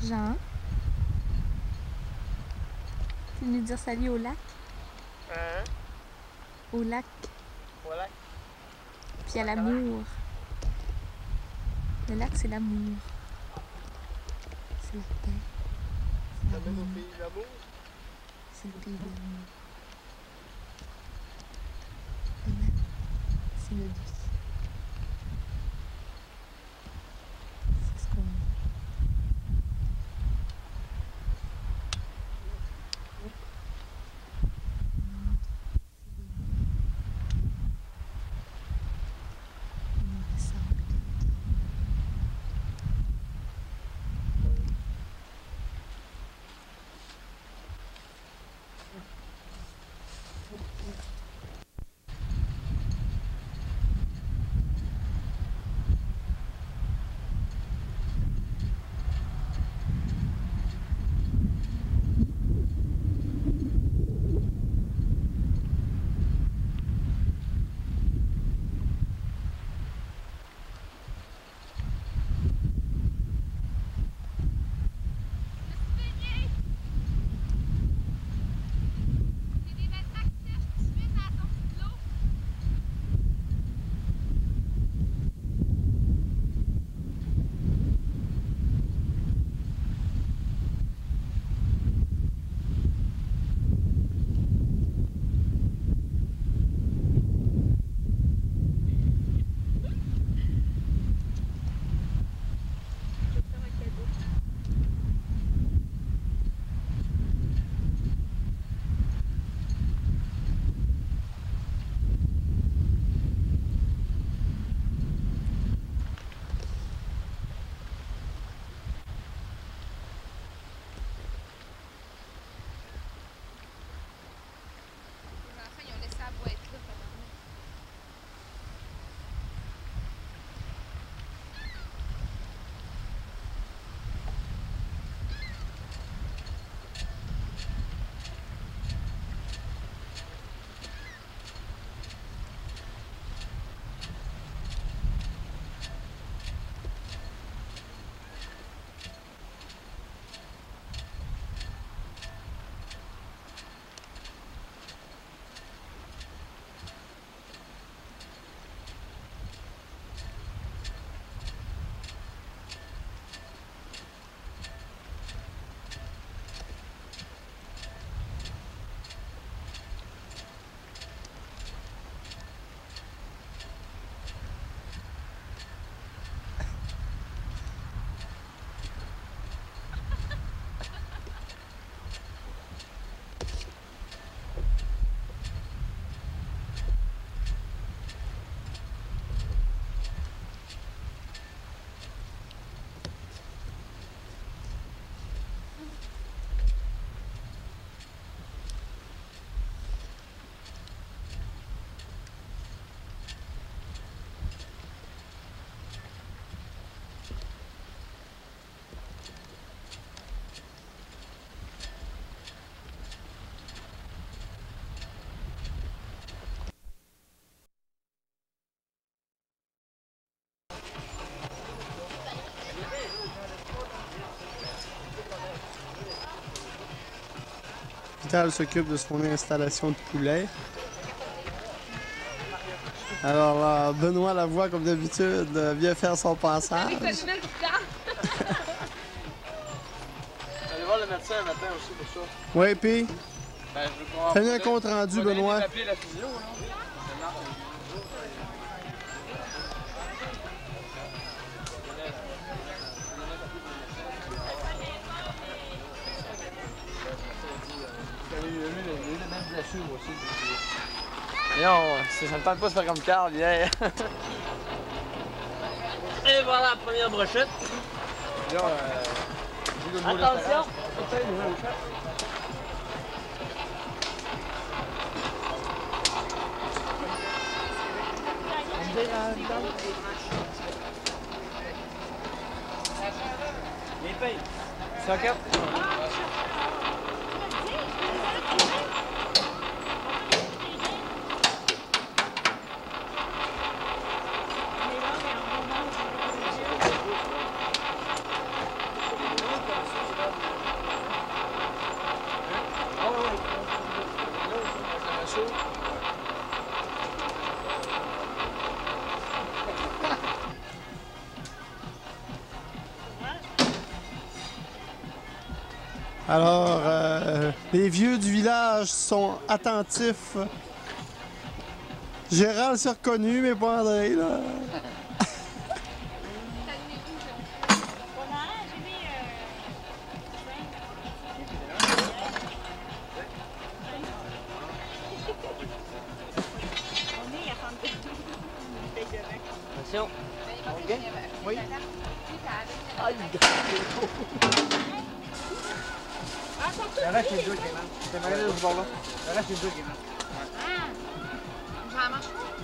Jean, tu veux nous dire salut au lac? Hein? Au lac. Au lac? Puis à l'amour. Le lac, c'est l'amour. C'est la paix. Ça mène au pays de l'amour? C'est le pays de l'amour. Le lac, c'est notre vie. C'est ce qu'on est. Vital s'occupe de son installation de poulet. Alors là, Benoît Lavoie, comme d'habitude, vient faire son passage. Avec sa nouvelle guitare. Allez voir le médecin un matin aussi pour ça. Oui, puis Ben, je veux qu'on fais-nous un compte rendu, Benoît. appeler la physio, là. Non, ça me tente pas de faire comme Carl hier. Et voilà la première brochette. Là, attention! Les payes. 104. chaud. Alors, les vieux du village sont attentifs. Gérald s'est reconnu, mais pas André, là. Attention. OK? Oui. Arrête les deux, Kéman. C'est mal de ce bord-là. Arrête les deux, Kéman. J'en mange pas.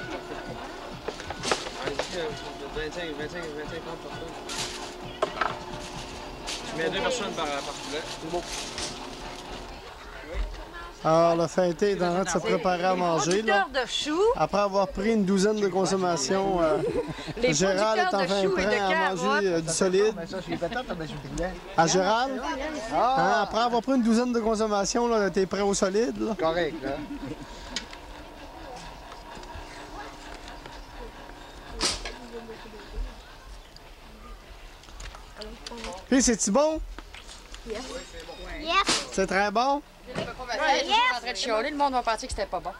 Allez, 25 comptes par ça. Tu mets 2 personnes par poulet. C'est beau. Alors, le fêté est en train de se préparer à manger, là. De choux. Après avoir pris une douzaine de consommations, Les Gérald est producteurs de enfin choux et de prêt à carottes. manger du solide. Mais ça, c'est les patates, mais je poulet. À Gérald? Hein, après avoir pris une douzaine de consommations, là, t'es prêt au solide, là? Correct, là. Puis, c'est-tu bon? Yes. C'est très bon? Ouais, je suis en train de chialer, le monde va penser que c'était pas bon.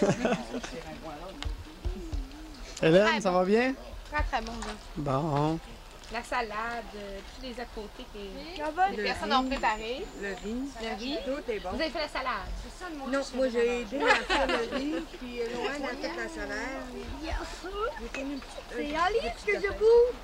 Hélène, ça va bien? Très très bon, là. Bon. La salade, tous les à côté. Les personnes ont préparé. Le riz. Tout est bon. Vous avez fait la salade. C'est ça le mot. Non, moi j'ai aidé à faire le riz, puis Loan a fait la salade. C'est Alice que je boue.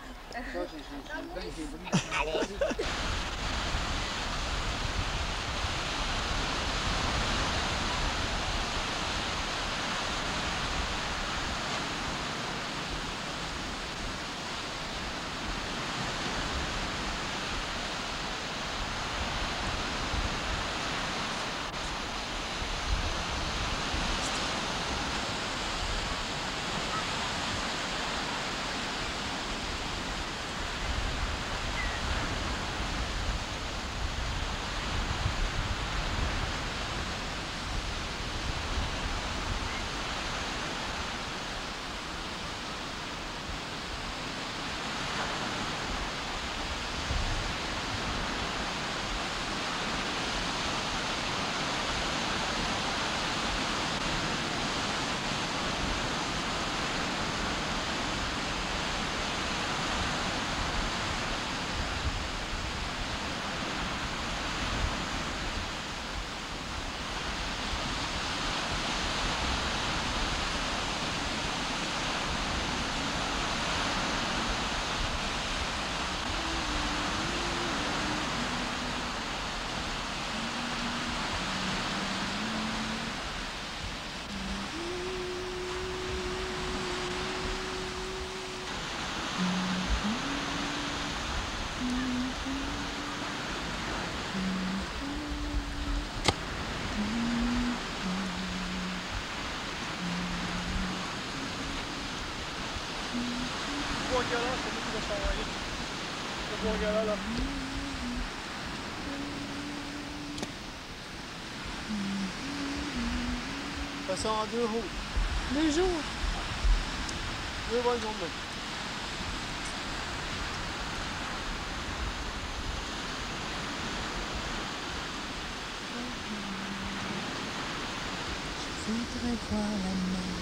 Fais ça en 2 jours. 2 jours. 2 bonnes journées. Je voudrais voir la mer.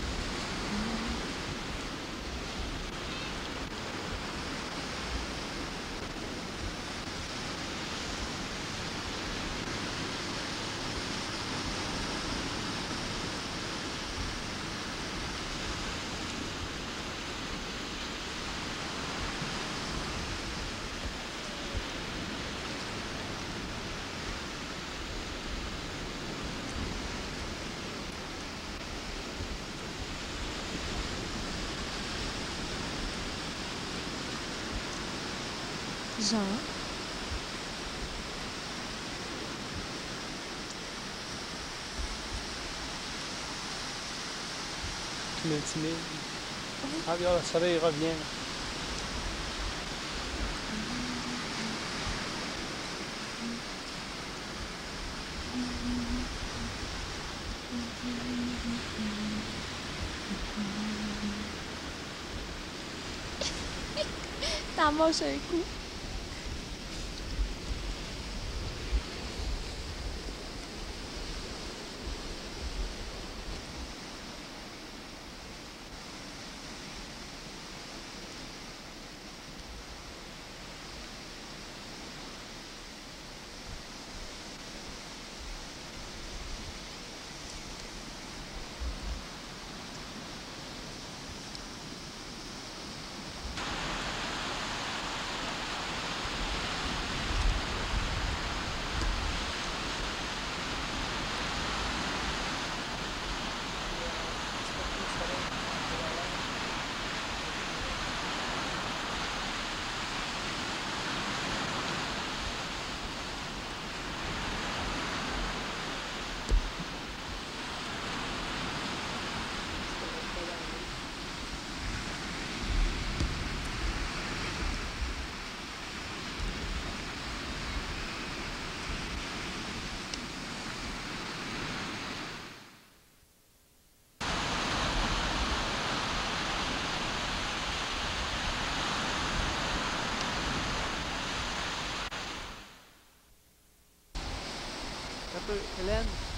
Jean. Timide. Ah, regarde, le soleil revient. t'en manges un coup. Un peu, Hélène.